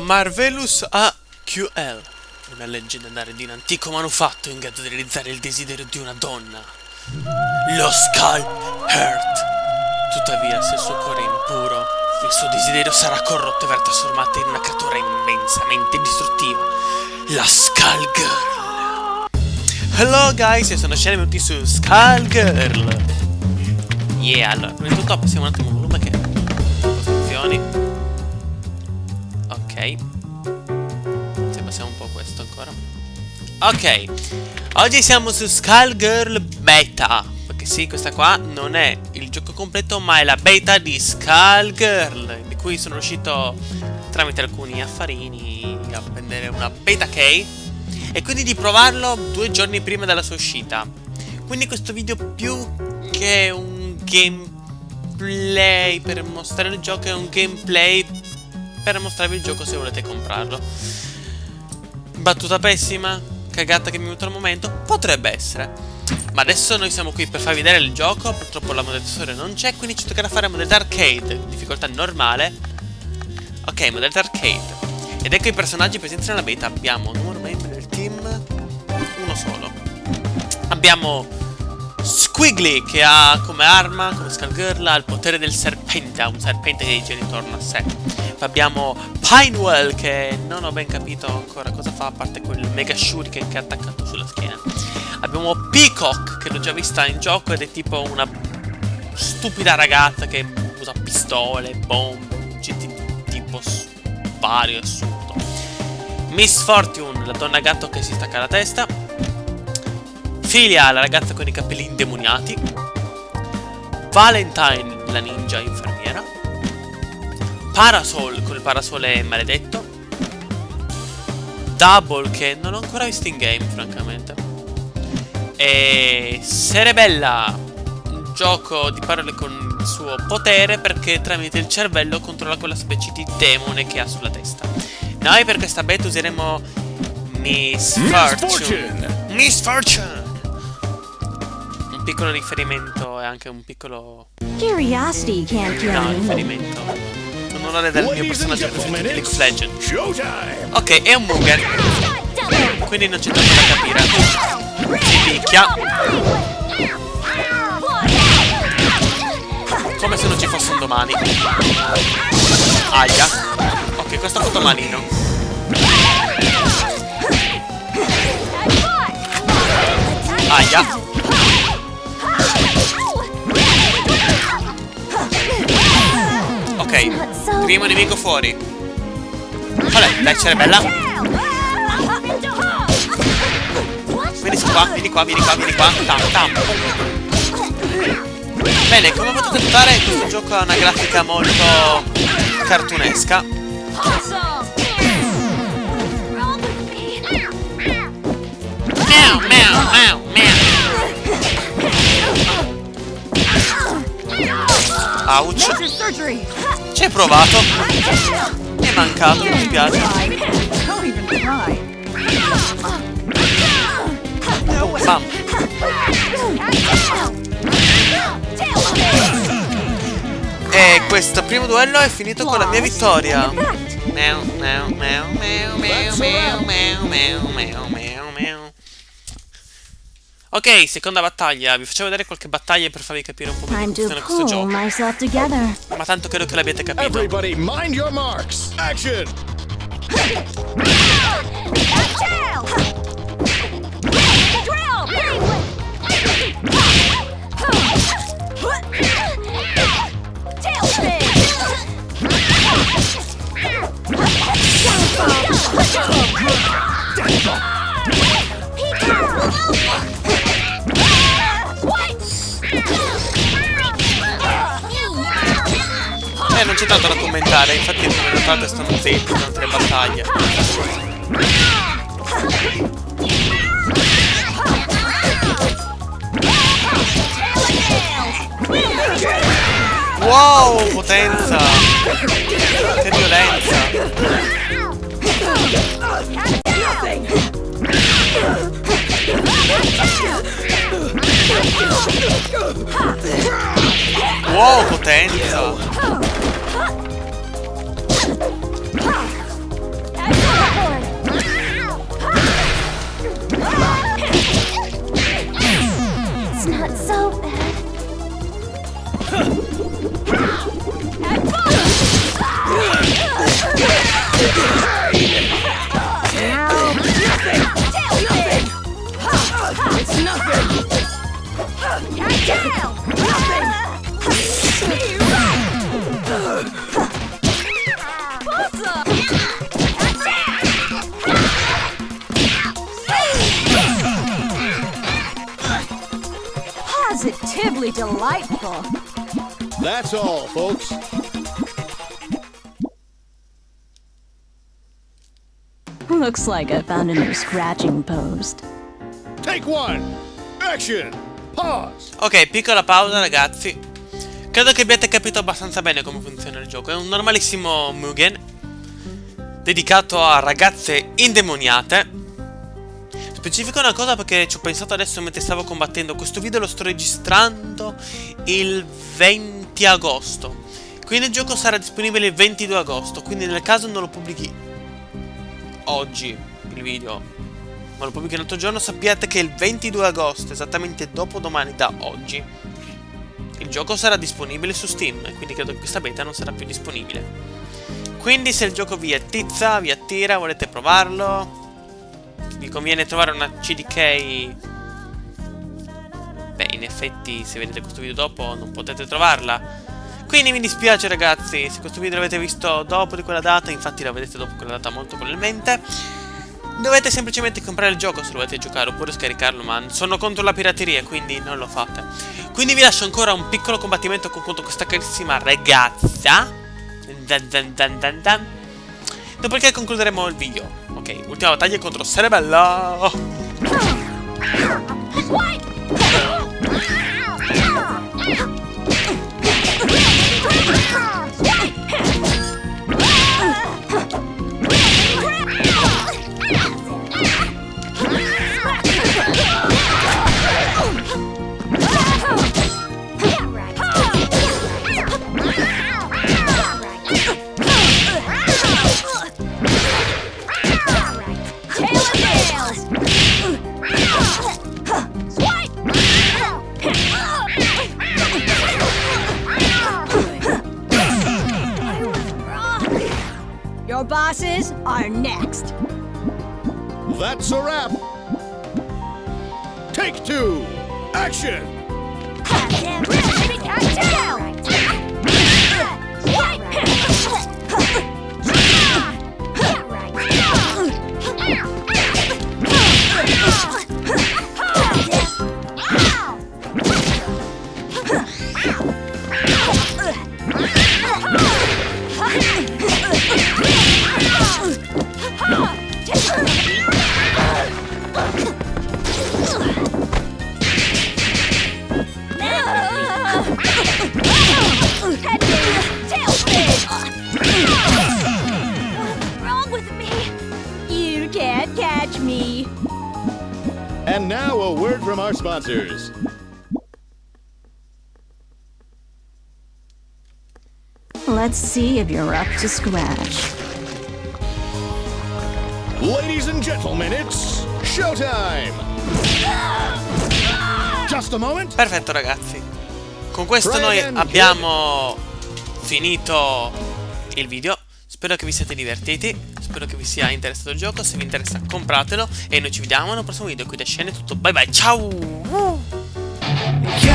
Marvelous AQL, una leggendaria di un antico manufatto in grado di realizzare il desiderio di una donna, lo Skull Heart. Tuttavia, se il suo cuore è impuro, il suo desiderio sarà corrotto e verrà trasformato in una creatura immensamente distruttiva, la Skull Girl. Hello guys, io sono Shane e benvenuti su Skull Girl. Yeah, allora, prima di tutto passiamo un attimo il volume che funzioni. Ok, se passiamo un po' questo ancora. Ok, oggi siamo su Skull Girl Beta. Perché sì, questa qua non è il gioco completo, ma è la beta di Skull Girl, di cui sono riuscito tramite alcuni affarini a prendere una beta key e quindi di provarlo 2 giorni prima della sua uscita. Quindi questo video, più che un gameplay per mostrare il gioco, è un gameplay per mostrarvi il gioco se volete comprarlo. Battuta pessima, cagata che mi è venuta al momento, potrebbe essere. Ma adesso noi siamo qui per farvi vedere il gioco. Purtroppo la modalità non c'è, quindi ci toccherà fare modalità arcade, difficoltà normale. Ok, modalità arcade. Ed ecco i personaggi presenti nella beta. Abbiamo un numero membri del team, uno solo. Abbiamo Squiggly, che ha come arma, come Skull Girl, ha il potere del serpente, ha un serpente che gira intorno a sé. Poi abbiamo Pinewell, che non ho ben capito ancora cosa fa, a parte quel mega shuriken che è attaccato sulla schiena. Abbiamo Peacock, che l'ho già vista in gioco ed è tipo una stupida ragazza che usa pistole, bombe, tipo vario, assurdo. Miss Fortune, la donna gatto che si stacca la testa. Filia, la ragazza con i capelli indemoniati. Valentine, la ninja infermiera. Parasol, con il parasole maledetto. Double, che non ho ancora visto in game, francamente. E Cerebella, un gioco di parole con il suo potere, perché tramite il cervello controlla quella specie di demone che ha sulla testa. Noi per questa beta useremo Miss Fortune. Miss Fortune! Un piccolo riferimento e anche un piccolo... Curiosity can't kill me. riferimento in onore del mio personaggio preferito di League of Legends. Ok, è un Mugen, quindi non c'è tanto da capire. Si picchia come se non ci fosse un domani. Aia. Ok, questo fotomanino. Aia. Ok, primo nemico fuori. Vabbè, dai, cerebella. Vieni qua, vieni qua, vieni qua, vieni qua. Tam, tam. Bene, come potete notare, questo gioco ha una grafica molto cartunesca. Meow, meow, meow, meow. Ouch. Ci hai provato. Mi è mancato, mi dispiace. Bam. E questo primo duello è finito con la mia vittoria. Meow, meow, meow, meow, meow, meow, meow, meow, meow, meow, meow. Ok, seconda battaglia. Vi faccio vedere qualche battaglia per farvi capire un po' come funziona questo gioco. Ma tanto credo che l'abbiate capito. Everybody, mind your marks. Action! Non c'è tanto da commentare, infatti in realtà stanno zitti durante le battaglie. Wow, potenza! Che violenza! Wow, potenza! Delightful. That's all, folks. Looks like I found a new scratching post. Take one. Action. Pause. Ok, piccola pausa ragazzi. Credo che abbiate capito abbastanza bene come funziona il gioco. È un normalissimo Mugen dedicato a ragazze indemoniate. Specifico una cosa perché ci ho pensato adesso mentre stavo combattendo. Questo video lo sto registrando il 20 agosto. Quindi il gioco sarà disponibile il 22 agosto. Quindi nel caso non lo pubblichi oggi il video, ma lo pubblico un altro giorno, sappiate che il 22 agosto, esattamente dopodomani da oggi, il gioco sarà disponibile su Steam. Quindi credo che questa beta non sarà più disponibile. Quindi se il gioco vi attizza, vi attira, volete provarlo, vi conviene trovare una CDK. Beh, in effetti se vedete questo video dopo non potete trovarla. Quindi mi dispiace ragazzi, se questo video l'avete visto dopo di quella data, infatti la vedete dopo quella data molto probabilmente, dovete semplicemente comprare il gioco se lo volete giocare oppure scaricarlo, ma sono contro la pirateria, quindi non lo fate. Quindi vi lascio ancora un piccolo combattimento contro questa carissima ragazza. Dopodiché concluderemo il video. Ok, ultima battaglia contro Cerebello. Your bosses are next. That's a wrap. Take two. Action. What's wrong with me? You can't catch me. And now a word from our sponsors. Let's see if you're up to scratch. Ladies and gentlemen, it's showtime. Just a moment. Perfetto ragazzi, con questo noi abbiamo finito il video. Spero che vi siate divertiti, spero che vi sia interessato il gioco. Se vi interessa compratelo e noi ci vediamo nel prossimo video. Qui da Scene è tutto, bye bye, ciao.